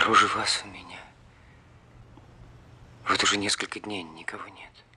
Снаружи вас у меня. Вот уже несколько дней никого нет.